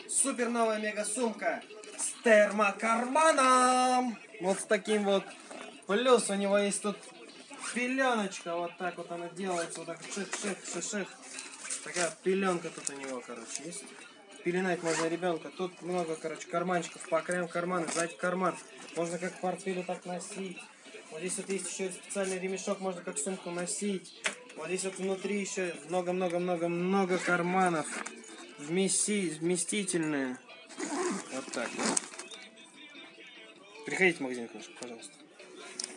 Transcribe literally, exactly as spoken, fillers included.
Супер новая мега сумка с термокарманом. Вот с таким вот. Плюс у него есть тут пеленочка. Вот так вот она делается. Вот так ших-ших-ших-ших. Такая пеленка тут у него, короче, есть. Пеленать можно ребенка. Тут много, короче, карманчиков по краям кармана, сзади карман. Можно как портфель так носить. Вот здесь вот есть еще специальный ремешок, можно как сумку носить. Вот здесь вот внутри еще много-много-много-много карманов. Вмести, вместительные. Вот так вот. Приходите в магазин, пожалуйста.